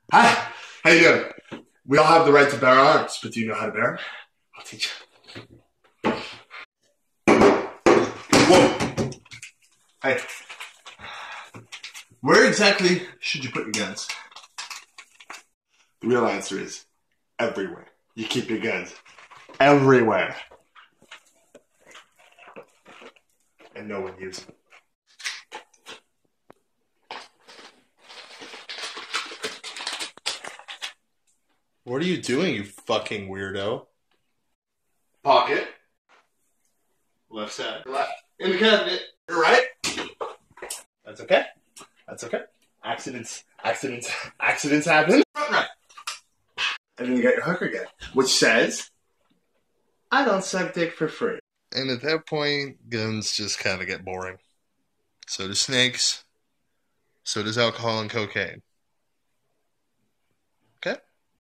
Hi, how you doing? We all have the right to bear arms, but do you know how to bear them? I'll teach you. Whoa. Hey. Where exactly should you put your guns? The real answer is everywhere. You keep your guns everywhere. And no one uses them. What are you doing, you fucking weirdo? Pocket. Left side. Left. In the cabinet. You're right. That's okay. That's okay. Accidents happen. Front right. And then you got your hook again, which says, I don't suck dick for free. And at that point, guns just kind of get boring. So do snakes. So does alcohol and cocaine.